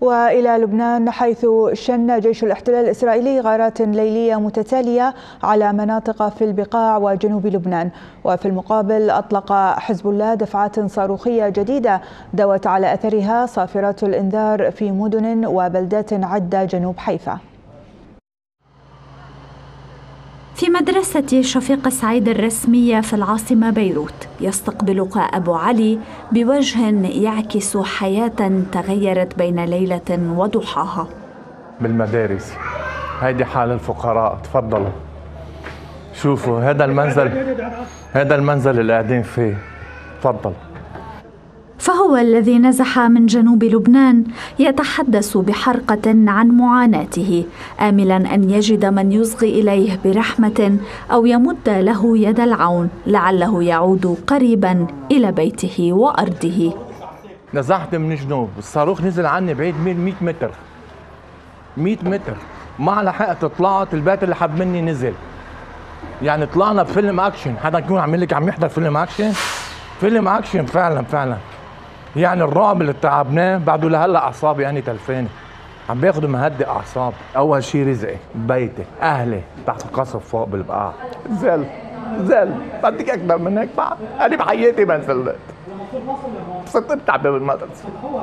وإلى لبنان، حيث شن جيش الاحتلال الإسرائيلي غارات ليلية متتالية على مناطق في البقاع وجنوب لبنان، وفي المقابل أطلق حزب الله دفعات صاروخية جديدة دوت على أثرها صافرات الإنذار في مدن وبلدات عدة جنوب حيفا. في مدرسة شفيق سعيد الرسمية في العاصمة بيروت يستقبلك أبو علي بوجه يعكس حياة تغيرت بين ليلة وضحاها. بالمدارس هيدي حال الفقراء، تفضلوا شوفوا هذا المنزل اللي قاعدين فيه، تفضل. فهو الذي نزح من جنوب لبنان يتحدث بحرقة عن معاناته، آملا أن يجد من يصغي إليه برحمة أو يمد له يد العون لعله يعود قريبا إلى بيته وأرضه. نزحت من جنوب، الصاروخ نزل عني بعيد 100 متر 100 متر، ما لحقت طلعت، البيت اللي حب مني نزل. يعني طلعنا بفيلم أكشن، حدا يكون عم يحضر فيلم أكشن فعلا. يعني الرعب اللي تعبناه بعده لهلا اعصابي يعني تلفاني، عم باخذ مهدئ اعصاب. اول شيء رزقي، بيتي، اهلي تحت القصف فوق بالبقاع. زل بدك اكثر من هيك بعد؟ انا بحياتي ما نزلت، صرت اتعب بالمدرسه.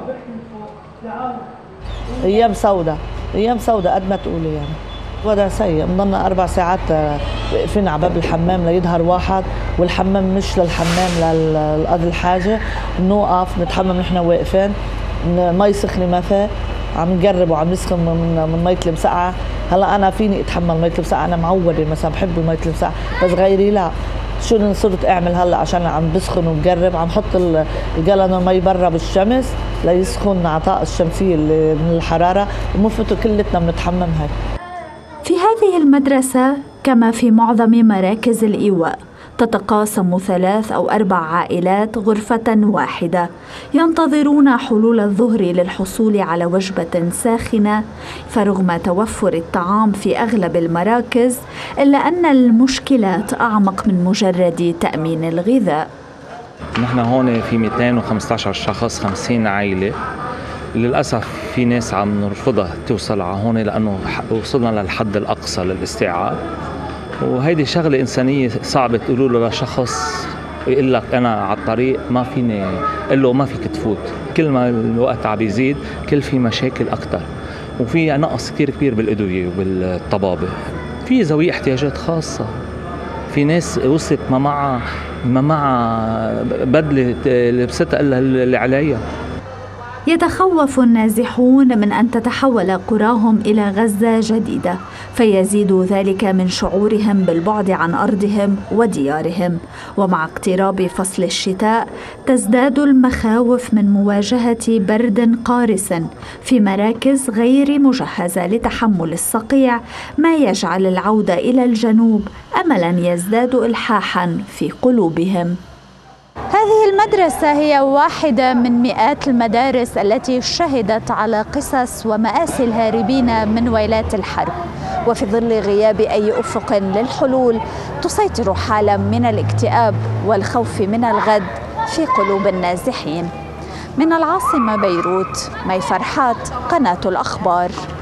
ايام سوداء قد ما تقولي يعني. وضع سيء، بنضلنا 4 ساعات واقفين على باب الحمام ليظهر واحد، والحمام مش للحمام للقضي الحاجه، نوقف نتحمم نحن واقفين، مي سخنه ما في، عم نقرب وعم نسخن من ميه المسقعه. هلا انا فيني اتحمل ميه المسقعه، انا معوده مثلا بحب الميه المسقعه، بس غيري لا. شو اللي صرت اعمل هلا عشان عم بسخن وبقرب؟ عم حط الجالون المي برا بالشمس ليسخن عطاء الشمسيه اللي من الحراره، ومفته كلتنا بنتحمم هيك. في هذه المدرسة كما في معظم مراكز الإيواء تتقاسم 3 أو 4 عائلات غرفة واحدة ينتظرون حلول الظهر للحصول على وجبة ساخنة. فرغم توفر الطعام في أغلب المراكز إلا أن المشكلات أعمق من مجرد تأمين الغذاء. نحن هون في 215 شخص، 50 عائلة. للأسف في ناس عم نرفضها توصل على هون لأنه وصلنا للحد الأقصى للاستيعاب، وهيدي شغلة إنسانية صعبة تقولوا له لشخص يقول لك أنا على الطريق ما فيني، قل له ما فيك تفوت. كل ما الوقت عم بيزيد كل في مشاكل أكتر، وفي نقص كتير كبير بالأدوية وبالطبابة. في ذوي احتياجات خاصة، في ناس وصلت ما معها بدلة لبستها إلا اللي عليها. يتخوف النازحون من أن تتحول قراهم إلى غزة جديدة، فيزيد ذلك من شعورهم بالبعد عن أرضهم وديارهم. ومع اقتراب فصل الشتاء تزداد المخاوف من مواجهة برد قارس في مراكز غير مجهزة لتحمل الصقيع، ما يجعل العودة إلى الجنوب أملاً يزداد إلحاحاً في قلوبهم. هذه المدرسة هي واحدة من مئات المدارس التي شهدت على قصص ومآسي الهاربين من ويلات الحرب، وفي ظل غياب أي أفق للحلول تسيطر حالة من الاكتئاب والخوف من الغد في قلوب النازحين. من العاصمة بيروت، مي فرحات، قناة الأخبار.